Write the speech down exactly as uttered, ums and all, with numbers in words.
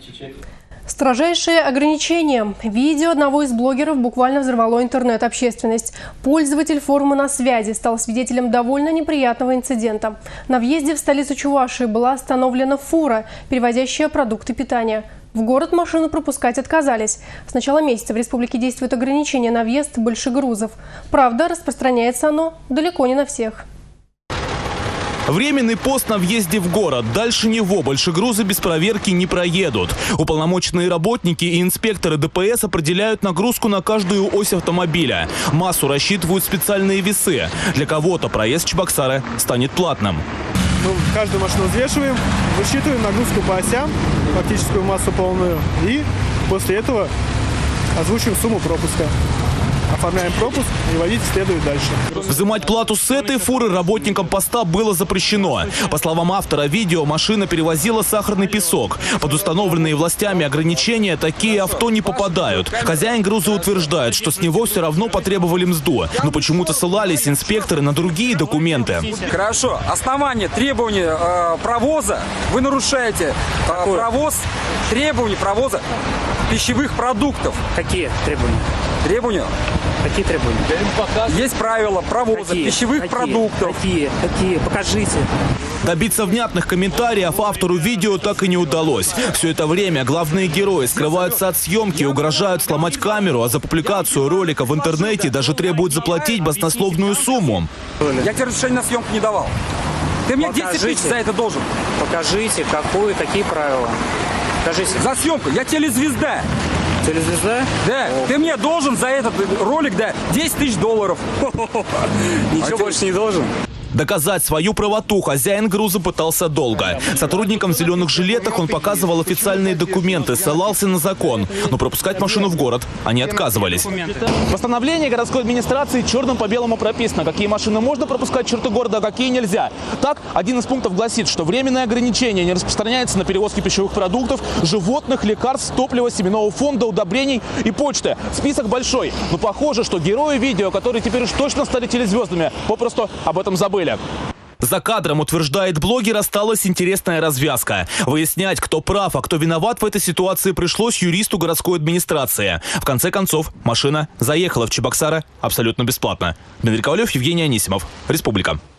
Строжайшие ограничения. Видео одного из блогеров буквально взорвало интернет-общественность. Пользователь форума «На связи» стал свидетелем довольно неприятного инцидента. На въезде в столицу Чувашии была остановлена фура, перевозящая продукты питания. В город машину пропускать отказались. С начала месяца в республике действует ограничение на въезд большегрузов. Правда, распространяется оно далеко не на всех. Временный пост на въезде в город. Дальше него большегрузы без проверки не проедут. Уполномоченные работники и инспекторы Дэ Пэ Эс определяют нагрузку на каждую ось автомобиля. Массу рассчитывают специальные весы. Для кого-то проезд в Чебоксары станет платным. Мы каждую машину взвешиваем, высчитываем нагрузку по осям, фактическую массу полную. И после этого озвучиваем сумму пропуска. Оформляем пропуск, и водитель следует дальше. Взимать плату с этой фуры работникам поста было запрещено. По словам автора видео, машина перевозила сахарный песок. Под установленные властями ограничения такие авто не попадают. Хозяин груза утверждает, что с него все равно потребовали мзду. Но почему-то ссылались инспекторы на другие документы. Хорошо. Основание требований э, провоза. Вы нарушаете э, провоз, требования провоза пищевых продуктов. Какие требования? Требования? Какие требования? Есть правила провоза какие? пищевых какие? продуктов. Какие? Какие? Покажите. Добиться внятных комментариев автору видео так и не удалось. Все это время главные герои скрываются от съемки, угрожают сломать камеру, а за публикацию ролика в интернете даже требуют заплатить баснословную сумму. Я тебе разрешение на съемку не давал. Ты мне десять тысяч за это должен. Покажите, какую, какие правила. Покажите. За съемку. Я телезвезда. Телезвезда? Да. О. Ты мне должен за этот ролик, да, десять тысяч долларов. Ничего больше не должен. Доказать свою правоту хозяин груза пытался долго. Сотрудникам в зеленых жилетах он показывал официальные документы, ссылался на закон. Но пропускать машину в город они отказывались. В постановлении городской администрации черным по белому прописано, какие машины можно пропускать в черты города, а какие нельзя. Так, один из пунктов гласит, что временное ограничение не распространяется на перевозки пищевых продуктов, животных, лекарств, топлива, семенного фонда, удобрений и почты. Список большой. Но похоже, что герои видео, которые теперь уж точно стали телезвездами, попросту об этом забыли. За кадром, утверждает блогер, осталась интересная развязка. Выяснять, кто прав, а кто виноват в этой ситуации, пришлось юристу городской администрации. В конце концов, машина заехала в Чебоксары абсолютно бесплатно. Дмитрий Ковалев, Евгений Анисимов. Республика.